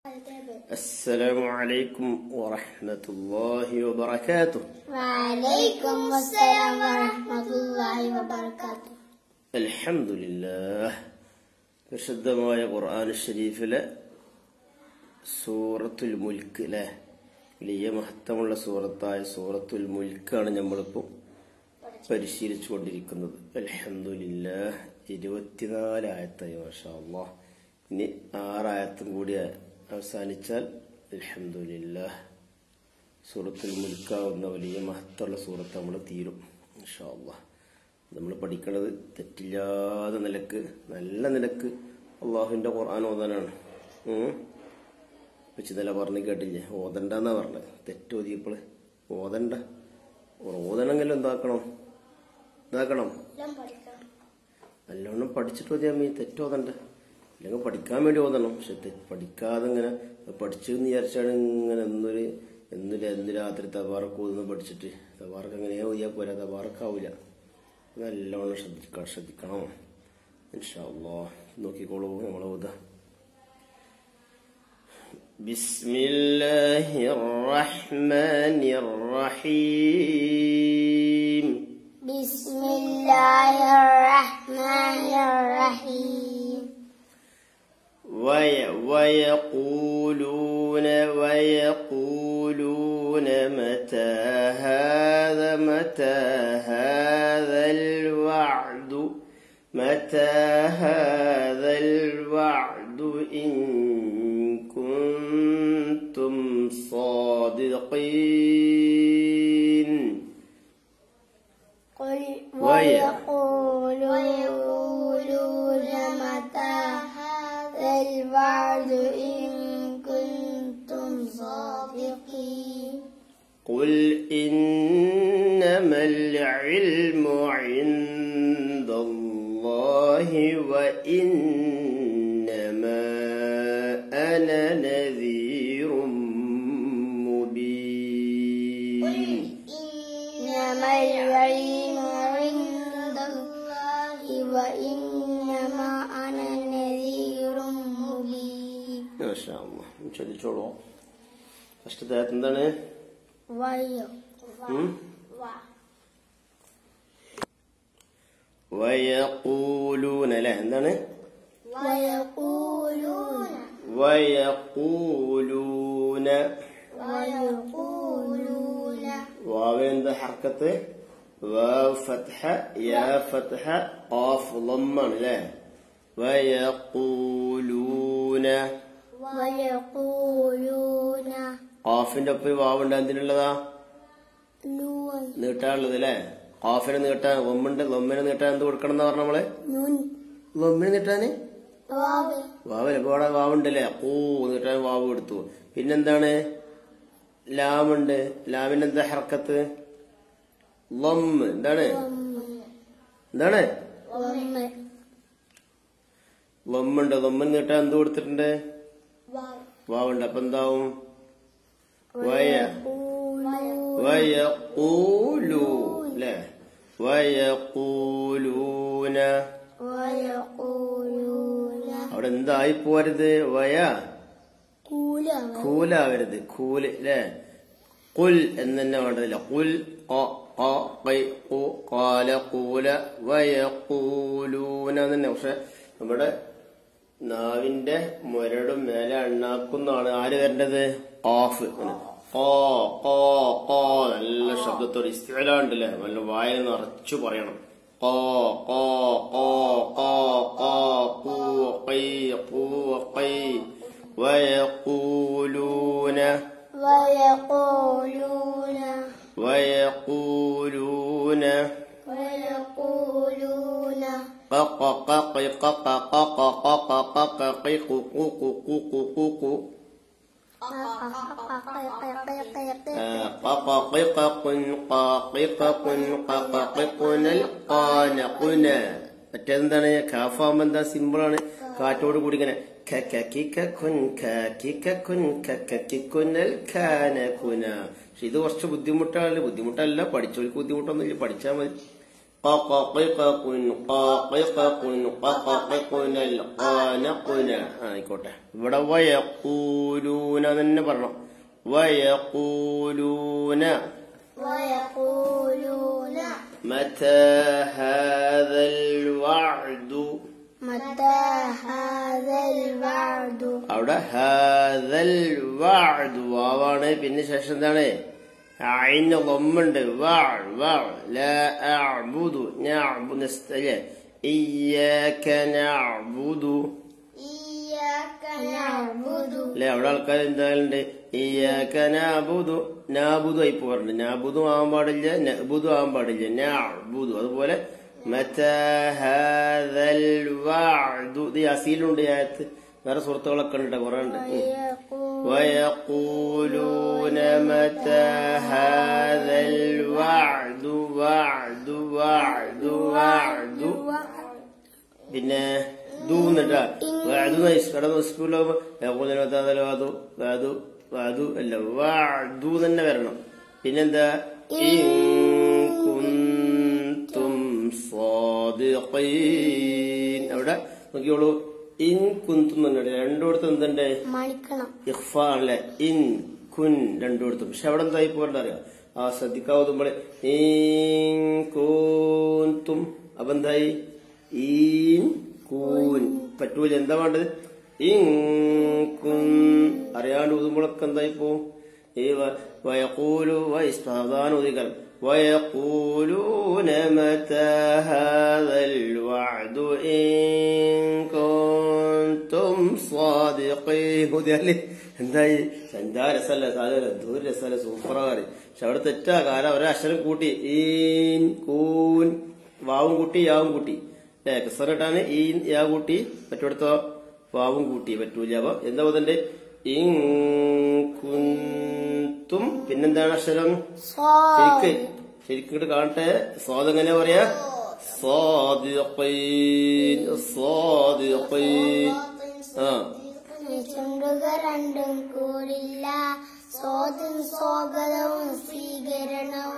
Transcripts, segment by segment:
السلام عليكم ورحمة الله وبركاته. وعليكم السلام ورحمة الله وبركاته. الحمد لله. പരിശുദ്ധമായ ഖുർആൻ ഷരീഫിലെ സൂറത്തുൽ മുൽക്ക് ലെ വലിയ മഹത്വമുള്ള സൂറത്തായ സൂറത്തുൽ മുൽക്കാണ് നമ്മളിപ്പോൾ പരിശീലിച്ചുകൊണ്ടിരിക്കുന്നത്. അൽഹംദുലില്ലാഹ് 24 ആയത്തായി മാഷാ അല്ലാഹ്. ഇനി 6 ആയത്തും കൂടി അവസാനിച്ചാൽ അൽഹംദുലില്ലാഹ് സൂറത്തുൽ മുൽക്കാവുന്ന വലിയ മഹത്വമുള്ള സൂറത്ത് നമ്മൾ തീരും ഇൻഷാ അല്ലാഹ്. നമ്മൾ പഠിക്കുന്നത് തെറ്റില്ലാതെ നിലക്ക് നല്ല നിലക്ക് അള്ളാഹുവിന്റെ ഖുർആൻ ഓതാനാണ്. ഇന്നലെ പറഞ്ഞു കേട്ടില്ലേ, ഓതണ്ടെന്നാ പറഞ്ഞത്. തെറ്റോതിയപ്പോൾ ഓതണ്ട. ഓതണമെങ്കിലും എന്താക്കണം നല്ലോണം പഠിച്ചിട്ട് ഓതിയാൽ മതി. തെറ്റോതണ്ട. അല്ലെങ്കിൽ പഠിക്കാൻ വേണ്ടി ഓതണം. പക്ഷെ പഠിക്കാതെ ഇങ്ങനെ പഠിച്ചെന്ന് വിചാരിച്ചാണ് ഇങ്ങനെ എന്ന് രാത്രി തബാറക്ക് ഓതുന്നു പഠിച്ചിട്ട് തബാറക്ക് എങ്ങനെയാ ഓതിയാൽ പോരാ, തബാറക്കാവൂല. നല്ലോണം ശ്രദ്ധിക്കണം ഇൻഷാ അല്ലാഹ്. നോക്കിക്കോളൂ നമ്മളെ ഓതാ. ബിസ്മില്ലാഹിർ റഹ്മാനിർ റഹീം. ബിസ്മില്ലാഹിർ റഹ്മാനിർ റഹീം. ويقولون متى هذا الوعد إن كنتم صادقين. ويقولون متى هذا الوعد إن كنتم صادقين. قل إنما العلم عند الله وإنما أنا نذير مبين. إنما العلم عند الله وإنما أنا نذير مبين. ما شاء الله. ചൊല്ലിച്ചോളൂ. ഫസ്റ്റ് ആയത്ത് എന്താണ്? വയഖൂലൂന അല്ലേ? എന്താണ്? വയഖൂലൂന. വാവിനെന്താ ഹർക്കത്ത്? വാവ് ഫത്ഹ, യാ ഫത്ഹ, ഖാഫ് ളമ്മാണ് അല്ലേ? വയഖൂലൂന. ഖാഫിന്റെ ഒപ്പം വാവുണ്ട്. എന്തിനുള്ളതാ? നീട്ടാനുള്ളത് അല്ലേ? ഖാഫിനെ നീട്ടാൻ ലൊമ്മുണ്ട്. ലൊമ്മിനെ നീട്ടാൻ എന്ത് കൊടുക്കണം എന്ന് പറഞ്ഞ നമ്മള്? ലൊമ്മിനെ നീട്ടാന് വാവല്ലേ? ഇപ്പൊ അവിടെ വാവുണ്ടല്ലേ? ഓ നീട്ടാൻ വാവ് കൊടുത്തു. പിന്നെന്താണ്? ലാമുണ്ട്. ലാമിനെന്താ ഹർക്കത്ത്? ലൊമ്മ്. എന്താണ്? ലൊമ്മുണ്ട്. ലൊമ്മിന് നീട്ടാൻ എന്ത് കൊടുത്തിട്ടുണ്ട്? വാവുണ്ട്. അപ്പൊ എന്താവും? വയഖൂലു അല്ലേ? വയഖൂലൂന. അവിടെ എന്തായി പോരുത്? കൂലാവരുത്. കൂല് അല്ലേ? കുൽ എന്ന് തന്നെ വേണ്ടതില്ല. കുൽ ഖാല ഖൂല വയഖൂലൂന തന്നെ. പക്ഷെ നമ്മുടെ നാവിന്റെ മുരടും മേലെ എണ്ണാക്കുന്നാണ് ആര് വരേണ്ടത്? ഖാഫ്. നല്ല ശബ്ദത്തോടെ ഇസ്തിഅലാണ്ടല്ലേ? നല്ല വായ നിറച്ചു പറയണം. വയഖൂലൂന. മറ്റേന്താണ്? കാഫാകുമ്പോ എന്താ? സിമ്പിളാണ്. കാറ്റോട് കൂടി ഇങ്ങനെ പക്ഷെ ഇത് കുറച്ച് ബുദ്ധിമുട്ടല്ല. പഠിച്ചവർക്ക് ബുദ്ധിമുട്ടൊന്നുമില്ല. പഠിച്ചാൽ മതി. ആയിക്കോട്ടെ. ഇവിടെ വയഖൂലൂന തന്നെ പറയണം. വയഖൂലൂന മതാ ഹാദൽ വഅദു. അവിടെ ഹാദൽ വഅദു വാവാണ്. പിന്നെ ശേഷം എന്താണ്? അയിന് ളമ്മുണ്ട്. ലാ അഅ്ബുദു നഅ്ബുദു അല്ലേ? ഇയ്യാക നഅ്ബുദു അല്ലെ? അവിടെ ആൾക്കാർ എന്തായാലുണ്ട് ഇയ്യാക നഅ്ബുദു നാബുദു ആയി പോകാറുണ്ട്. നാബുദു ആവാൻ പാടില്ല, നഅ്ബുദു ആവാൻ പാടില്ല, നഅ്ബുദു. അതുപോലെ മതാ ഹാദൽ വഅദു ഇത് യാസീലുണ്ട്. ആയത്ത് വേറെ സുഹൃത്തുക്കളൊക്കെ ഉണ്ട്, കുറെ ഉണ്ട്. വയഖൂലൂന മതാ ഹാദൽ വഅദു വഅദു വഅദു വഅദു. പിന്നെ ദൂന്നിട്ടാ വഅദു അല്ല വഅദു തന്നെ വരണം. പിന്നെന്താ? ഇൻ കുന്തും സാദിഖീൻ. അവിടെ നോക്കിയോളൂ, ഇൻ കുന്തും തന്നെ രണ്ടിടത്തും എന്തുണ്ട്? ഇഖ്ഫ ആണല്ലേ? ഇൻ കുൻ രണ്ടിടത്തും. പക്ഷെ അവിടെ എന്തായി പോകണ്ട അറിയാം? ആ ശ്രദ്ധിക്കാവുമ്പോൾ ഇൻ കുന്തും അപ്പൊ എന്തായി? ഈൻ കൂൻ പറ്റൂല. എന്താ വേണ്ടത്? ഇൻ കുൻ അറിയാണ്ട് ഊതുമ്പോഴൊക്കെ എന്തായി പോവും? ഈ വയഖൂലു സാവധാനം ഊതിക്കാൻ വയഖൂലൂന മതാ ഹാദൽ വഅദു ഇൻ കുൻതും സാദിഖീൻ. ഊതിയാല് എന്തായി? എന്താ രസമല്ല, സാധനം എന്തോ രസമല്ല, സൂപ്പറാണ്. പക്ഷെ അവിടെ തെറ്റാ. കാരണം ഒരക്ഷരം കൂട്ടി ഈൻ കൂൻ, വാവും കൂട്ടി യാവും കൂട്ടി അല്ലെ? കിസറിട്ടാണ് ഈ യാ കൂട്ടി, മറ്റിടത്തോ വാവും കൂട്ടി പറ്റൂല. അപ്പൊ എന്താ പറയുന്നുണ്ട്? ഇൻ കുന്തും പിന്നെന്താണ് അക്ഷരം? ശരിക്കും കാണട്ടെ. സ്വാദ് എങ്ങനെ പറയാ? സാദിഖീൻ സാദിഖീൻ. രണ്ടും കൂടില്ല. സ്വാഗതവും സ്വീകരണവും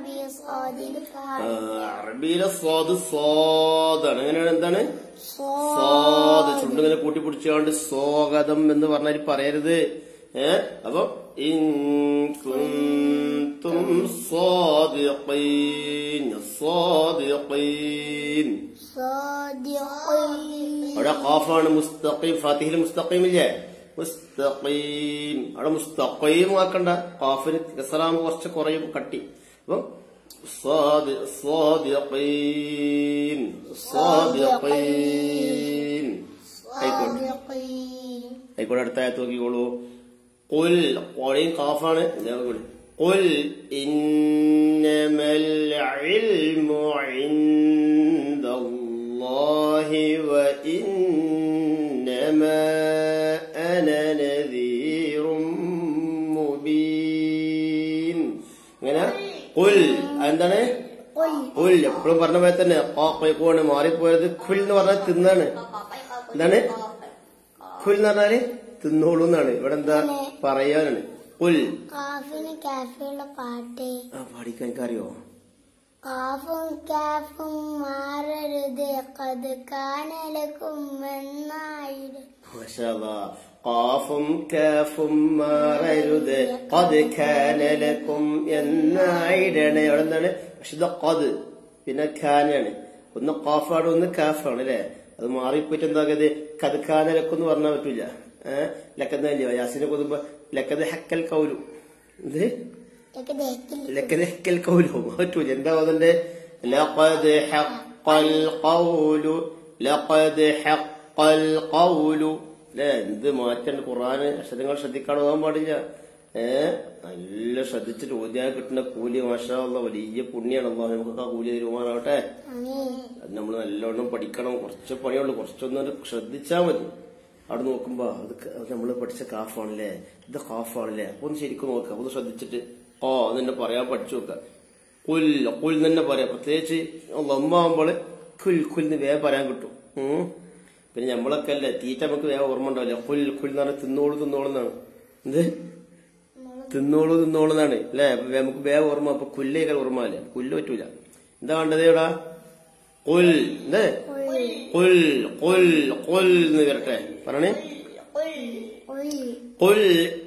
അറബിയിലെ സ്വാദ് സ്വാദാണ്. അങ്ങനെയാണ്. എന്താണ്? സ്വാദ്. ചുണ്ടിങ്ങനെ കൂട്ടിപ്പിടിച്ചുകൊണ്ട് സ്വാഗതം എന്ന് പറഞ്ഞാൽ പറയരുത്. അപ്പൊ ഇൻ കുന്തും സാദിഖീൻ സാദിഖീൻ. അവിടെ ഖാഫാണ്. മുസ്തഖീം ഫാത്തിഹയിൽ മുസ്തഖീം ഇല്ലേ? മുസ്തഖീം. അവിടെ മുസ്തഖീം ആക്കണ്ട. ഖാഫിന് കസറാകുമ്പോ കുറച്ച് കുറയും കട്ടി. അപ്പൊ സാദിഖീൻ സാദിഖീൻ. ആയിക്കോട്ടെ. അടുത്ത ആയത്ത് നോക്കിക്കോളൂ. ഖുൽ ഖുലയും ഖാഫാണ്. ഖുൽ ഇന്നമൽ ഇൽമു ഇൻദല്ലാഹി വ ഇന്നമാ അന നദീറും മുബീൻ. അങ്ങനെ ഖുൽ എന്താണ്? ഖുൽ എപ്പോഴും പറഞ്ഞ പോലെ തന്നെ ഖാഫാണ് മാറിപ്പോയത്. ഖുൽ എന്ന് പറഞ്ഞാൽ തിന്നാണ്. എന്താണ് ഖുൽ എന്ന് പറഞ്ഞാല്? തിന്നോളൂ എന്നാണ്. ഇവിടെ എന്താ പറയാനാണ്? ഖുൽ. പാട്ട് പാടിക്കാൻ എനിക്കറിയോ? കാഫും കാഫും മാറരുത് ഖദ് കാന ലക്കും എന്നായിട്. മാഷാ അല്ലാഹ്. ഖാഫും കാഫും മാറരുത് ഖദ് കാന ലക്കും എന്നായിടണേ. അവിടെ എന്താണ്? അഷ്ദ ഖദ് പിന്നെ ഖാനാണ്. ഒന്ന് ഖാഫാണ്, ഒന്ന് കാഫാണ് അല്ലെ? അത് മാറിപ്പോയിട്ട് എന്താകത്? ഖദ് കാന ലക്കും എന്ന് പറഞ്ഞാൽ പറ്റൂല. ലക്കന്നല്ലോ യാസിനെ കൊതുമ്പോ ലക്കത് ഹക്കൽ കൗലു. ഇത് ലക്കത് ഹക്കൽ കൗലു പറ്റൂല. എന്താ അതിന്റെ? ലഖദ് ഹഖൽ ഖൗലു ലഖദ് ഹഖൽ ഖൗലു അല്ലെ? എന്ത് മാറ്റണ്ട് ഖുർആന്. അക്ഷരങ്ങൾ ശ്രദ്ധിക്കാതെ പോകാൻ പാടില്ല. നല്ല ശ്രദ്ധിച്ചിട്ട് ഓതിയാൽ കിട്ടുന്ന കൂലി മാഷാ അല്ലാഹ് വലിയ പുണ്യാണ്. അല്ലാഹ് നമുക്ക് ആ കൂലി തരുമാറാവട്ടെ. അത് നമ്മൾ നല്ലോണം പഠിക്കണം. കുറച്ച് പണിയുള്ളൂ. കുറച്ചൊന്നും ശ്രദ്ധിച്ചാൽ മതി. അവിടെ നോക്കുമ്പോ അത് നമ്മള് പഠിച്ച കാഫാണല്ലേ, ഇത് ഖാഫാണല്ലേ, അപ്പൊ ഒന്ന് ശരിക്കും നോക്കാം. ഒന്ന് ശ്രദ്ധിച്ചിട്ട് അതെന്നെ പറയാൻ പഠിച്ചു നോക്കാം. കുൽ കുൽ തന്നെ പറയാം. പ്രത്യേകിച്ച് ലമ്മാകുമ്പോള് കുൽ കുൽന്ന് വേഗം പറയാൻ കിട്ടും. പിന്നെ നമ്മളൊക്കെ അല്ലേ തീറ്റ നമുക്ക് വേഗം ഓർമ്മ ഉണ്ടാവില്ല. കുൽ കുൽ എന്ന് പറഞ്ഞാൽ തിന്നോളൂ തിന്നോളൂ എന്നാണ്. എന്ത്? തിന്നോളൂ തിന്നോളൂ എന്നാണ് അല്ലെ? നമുക്ക് വേഗം ഓർമ്മ. അപ്പൊ കുല്ലേക്കാൾ ഓർമ്മ അല്ലേ? കുല്ല് പറ്റൂല. എന്താ വേണ്ടത് ഇവിടെ? ഖുൽ എന്ത് ഖുൽ ഖുൽ ഖുൽ എന്ന് വരട്ടെ പറഞ്ഞേ ഖുൽ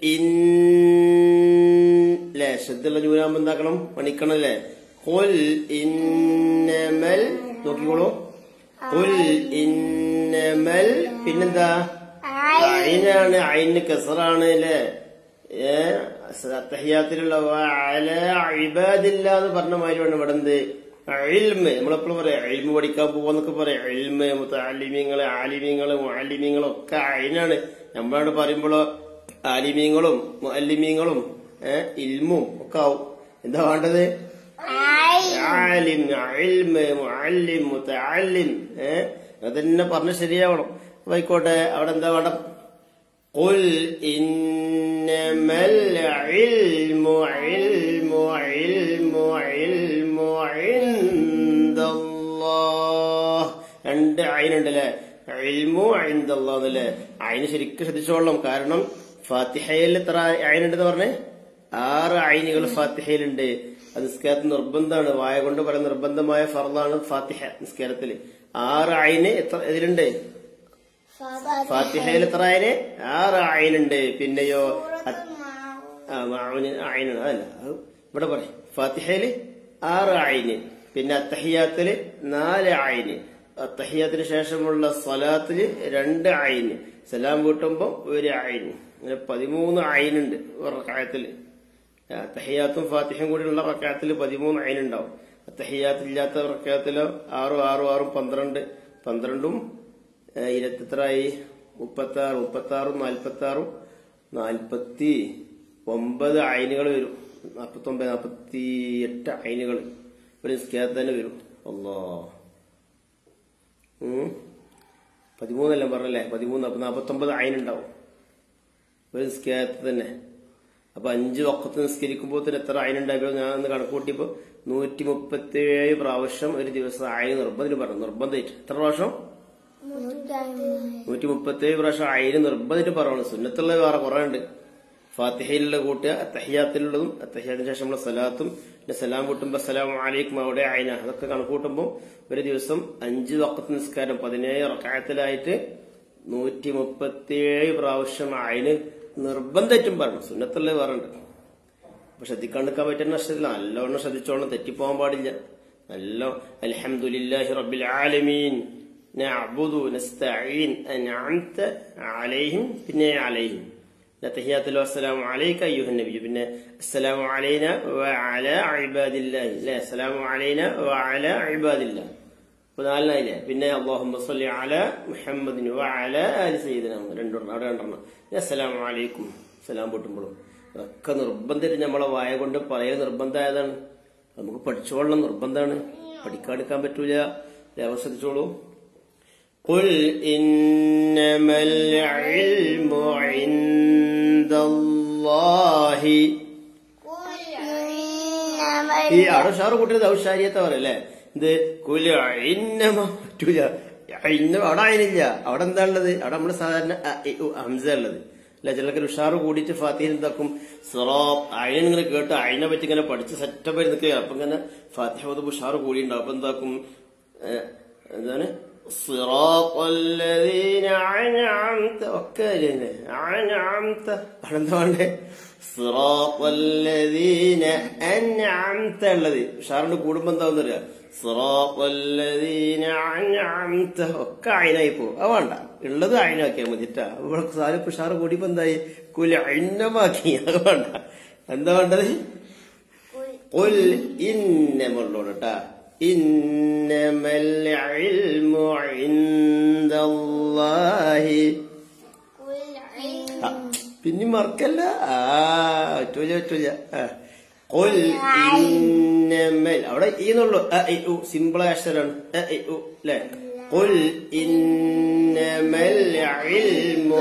ല്ലേ ശ്രദ്ധയുള്ള ജൂനാകുമ്പോ എന്താക്കണം പണിക്കണല്ലേ ഖുൽ ഇന്നമൽ നോക്കിക്കോളൂ ഖുൽ ഇന്നമൽ പിന്നെന്താ ഐനാണ് ഐന് കസറാണ് അല്ലേ തഹിയ്യാത്തിലുള്ള ഇബാദില്ല എന്ന് പറഞ്ഞ മാതിരിയാണ് ഇവിടെ എന്ത് ഇൽമ് നമ്മളെപ്പോഴും പറയാം ഇൽമ് പഠിക്കാൻ പോവാന്നൊക്കെ പറയാം ഇൽമ് മുതഅല്ലിമീങ്ങള് ആലിമീങ്ങള് മുഅല്ലിമീങ്ങളും ഒക്കെ ഐനാണ് നമ്മളോട് പറയുമ്പോഴോ ആലിമീങ്ങളും മുഅല്ലിമീങ്ങളും ഇൽമും ഒക്കെ ആവും എന്താ വേണ്ടത് ആലിം ഇൽമ് മുഅല്ലിം മുതഅല്ലിം അതന്നെ പറഞ്ഞ ശരിയാവണം ആയിക്കോട്ടെ അവിടെ എന്താ വേണ്ട ഖുൽ ഇന്നമൽ ഇൽമു ഇൽമു ഇൽമു ഇൽമു ഇൻദല്ലാഹ് രണ്ട് ഐനുണ്ടല്ലേ ഇൽമു ഇൻദല്ലാഹ് എന്നല്ലേ ഐന് ശരിക്കും ശ്രദ്ധിച്ചോളണം കാരണം ഫാത്തിഹയിൽ എത്ര ഐനുണ്ടെന്ന് പറഞ്ഞേ 6 ഐനുകൾ ഫാത്തിഹയിലുണ്ട് അത് നിസ്കാരത്തിൽ നിർബന്ധമാണ് വായ കൊണ്ട് പറയുന്ന നിർബന്ധമായ ഫർളാണ് ഫാത്തിഹ നിസ്കാരത്തില് 6 ഐന് എത്ര ഇതിലുണ്ട് ഫാത്തിഹയിൽ എത്ര ഐന് 6 ഐനുണ്ട് പിന്നെയോ ഐനാണ് അതല്ല ഇവിടെ പറയും ഫാത്തിഹയില് 6 ഐന് പിന്നെ അത്തഹിയാത്തില് 4 ഐന് അത്തഹിയാത്തിന് ശേഷമുള്ള സ്വലാത്തില് 2 ഐന് സലാം വീട്ടുമ്പോ 1 ഐന് അങ്ങനെ 13 ഐനുണ്ട് ഒരു റക്അത്തില് തഹിയാത്തും ഫാത്തിഹയും കൂടിയുള്ള റക്അത്തിൽ 13 ഐനുണ്ടാവും തഹിയാത്തില്ലാത്ത റക്അത്തിലോ 6 6 6 12 12ഉം 20 എത്രയായി 36 46 46 49 ഐനുകൾ വരും 49 48 ഐനുകൾ ഒരു നിസ്കാരത്തിൽ തന്നെ വരും അല്ലാഹ് 13 എല്ലാം പറഞ്ഞല്ലേ 13 49 ഐനുണ്ടാവും ഒരു നിസ്കാരത്തിൽ തന്നെ അപ്പൊ 5 വഖത്ത് നിസ്കരിക്കുമ്പോൾ തന്നെ എത്ര ഐനുണ്ടാകും ഞാൻ ഒന്ന് കണക്കൂട്ടിയപ്പോ 137 പ്രാവശ്യം ഒരു ദിവസം ഐന് നിർബന്ധം പറഞ്ഞു നിർബന്ധമായിട്ട് എത്ര പ്രാവശ്യം 137 പ്രാവശ്യം ഐന് നിർബന്ധമായിട്ട് പറയണം സുന്നത്തുള്ളത് വേറെ കുറെ ഉണ്ട് ഫാത്തിഹയിലുള്ള കൂട്ടുക അത്തഹിയാത്തിലുള്ളതും അത്തഹിയാത്തിന് ശേഷമുള്ള സലാത്തും പിന്നെ സലാം കൂട്ടുമ്പോ അസ്സലാമു അലൈക്കും അവിടെ ഐന അതൊക്കെ കണക്കൂട്ടുമ്പോൾ ഒരു ദിവസം 5 വഖത്ത് നിസ്കാരം 17 റക്അത്തിലായിട്ട് 137 പ്രാവശ്യം ഐന് നിർബന്ധമായിട്ടും പറഞ്ഞു സുന്നത്തുള്ളത് വേറെ ഉണ്ട് അപ്പൊ ശ്രദ്ധിക്കാണ്ടിരിക്കാൻ പറ്റുന്ന നഷ്ടത്തില്ല നല്ലോണം ശ്രദ്ധിച്ചോളണം തെറ്റിപ്പോകാൻ പാടില്ല നല്ല അൽഹംദുലില്ലാഹി റബ്ബിൽ ആലമീൻ നഅ്ബുദു നസ്തഈൻ അൻഅംത അലൈഹിം പിന്നെ അലൈഹിം തഹിയ്യാത്തുൽ അസ്സലാമു അലൈക അയ്യുഹൻ നബി പിന്നെ അസ്സലാമു അലൈനാ വഅലാ ഇബാദില്ലാഹി ലാ അസ്സലാമു അലൈനാ വഅലാ ഇബാദില്ലാഹ് നാലിനായില്ലേ പിന്നെ അല്ലാഹുമ്മ സ്വല്ലി അലാ മുഹമ്മദിൻ വഅലാ ആലി സയ്യിദിനാ രണ്ടെണ്ണം അവിടെ രണ്ടെണ്ണം അസ്സലാമു അലൈക്കും സലാം പൊട്ടുമ്പോഴും ഒക്കെ നിർബന്ധമായിട്ട് നമ്മളെ വായ കൊണ്ട് പറയൽ നിർബന്ധമായതാണ് നമുക്ക് പഠിച്ചോളണം നിർബന്ധമാണ് പഠിക്കാണ്ടിരിക്കാൻ പറ്റൂല ശ്രദ്ധിച്ചോളൂ ഖുൽ ഇന്നമൽ ഇൽമു ഇൻദല്ലാഹി ഈ അവിടെ ഷാറ് കൂട്ടിയത് ഔഷാരിയത്തെ പറയല്ലേ ഇത് കുല ഇന്നമ പറ്റൂല അവിടെ അതിനില്ല അവിടെ എന്താ ഉള്ളത് അവിടെ നമ്മള് സാധാരണ ഹംസ ഉള്ളത് അല്ല ചിലർക്ക് ഉഷാറ് കൂടിയിട്ട് ഫാത്തിഹ എന്താക്കും സിറാത്ത് അയിനിങ്ങനെ കേട്ട് അയിനെ പറ്റി ഇങ്ങനെ പഠിച്ച് സെറ്റപ്പ് നിൽക്കുക അപ്പൊ ഇങ്ങനെ ഫാത്തിഹ ഉഷാറ് കൂടി ഉണ്ടാവും അപ്പൊ എന്താക്കും എന്താണ് സിറാത്തല്ലദീന അൻഅംത ഒക്കെ അൻഅംത അതെന്താ വേണ്ടേ സിറാത്തല്ലദീന അൻഅംത ഉള്ളത് ഉഷാറിന്റെ കൂടുമ്പോ എന്താന്ന് പറയാ സിറാത്തല്ലദീന അൻഅംത ഒക്കെ അയിനായി പോകും അത് വേണ്ട ഉള്ളത് അയിനാക്കിയാ മതിട്ടാ ഇവിടെ സാലിപ്പ് ഉഷാറ് കൂടിയപ്പോ എന്തായി കുല ഇന്നമാക്കി അത് വേണ്ട എന്താ വേണ്ടത് ഖുൽ ഇന്നമുള്ളൂട്ടാ ഇന്നമൽ ഇൽമു ഇൻദല്ലാഹി പിന്നെ മറക്കല്ല പറ്റൂല ഖുൽ ഇന്നമൽ അവിടെ ഈന്നുള്ളൂ സിമ്പിളായ അക്ഷരാണ് അല്ലേ ഖുൽ ഇന്നമൽ ഇൽമു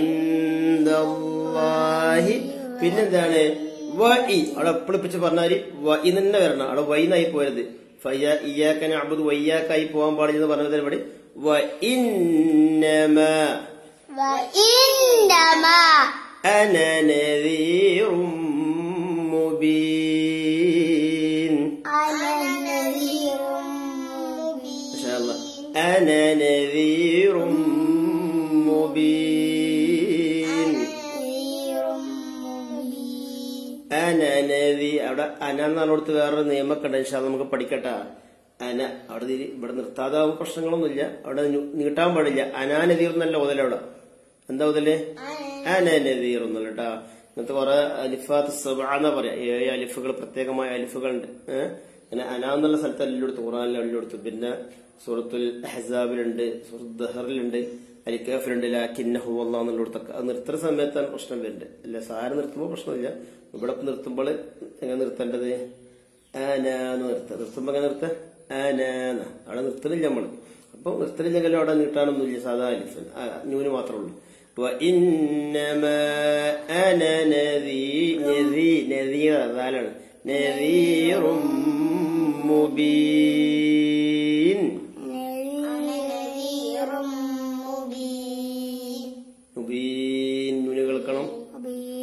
ഇൻദല്ലാഹി പിന്നെന്താണ് വഇ അവിടെ എപ്പിളിപ്പിച്ച് പറഞ്ഞാല് വഇ തന്നെ വരണം അവിടെ വൈന്നായി പോരുത് ഇയ്യാക നഅ്ബുദു വഇയ്യാകായി പോകാൻ പാടില്ലെന്ന് പറഞ്ഞത് ഇവിടെ വഇന്നമാ അന നദീറും മുബീൻ അനനദീ അവിടെ അന എന്ന് പറഞ്ഞുകൊടുത്ത് വേറൊരു നിയമമൊക്കെ ഉണ്ട്. ഇൻഷാ അല്ലാഹ് നമുക്ക് പഠിക്കട്ടാ. അന അവിടെ ഇവിടെ നിർത്താതാവും പ്രശ്നങ്ങളൊന്നുമില്ല. അവിടെ നീട്ടാൻ പാടില്ല. അനാനദീർ എന്നല്ല ഓതലവിടെ. എന്താ ഓതല്? അനനദീർ എന്നല്ല കേട്ടാ. ഇങ്ങനത്തെ കുറെ അലിഫാത്ത് സബഅ പറയാ. 7 അലിഫുകൾ, പ്രത്യേകമായ അലിഫുകളുണ്ട്. അങ്ങനെ അന എന്നുള്ള സ്ഥലത്ത് എല്ലായിടത്തും, ഖുർആനിൽ എല്ലായിടത്തും. പിന്നെ സൂറത്തുൽ അഹ്സാബിലുണ്ട്, സൂറത്തുൽ ദഹറിലുണ്ട്, അലിക്കാഫിലുണ്ട്, ലാകിന്നഹു അല്ലാഹ് എന്നുള്ളിടത്തൊക്കെ. അത് നിർത്തുന്ന സമയത്താണ് പ്രശ്നം വരുന്നത്. അല്ല സാരം നിർത്തുമ്പോൾ പ്രശ്നമില്ല. ഇവിടെ നിർത്തുമ്പോൾ എങ്ങനെ നിർത്തേണ്ടത്? ആനാന്ന് നിർത്തുമ്പോ എങ്ങനെ നിർത്ത? ആനാന്ന്. അവിടെ നിർത്തലില്ല നമ്മള്. അപ്പൊ നിർത്തലില്ലെങ്കിലും അവിടെ നീട്ടാനൊന്നുമില്ല. സാധാ അലിഫ് ന്യൂന് മാത്രമേ ഉള്ളൂ. ഇന്നമാ അന നദീർ അതാണ്. നദീറും മുബീൻ. മുബീൻ ന്യൂന് കേൾക്കണം.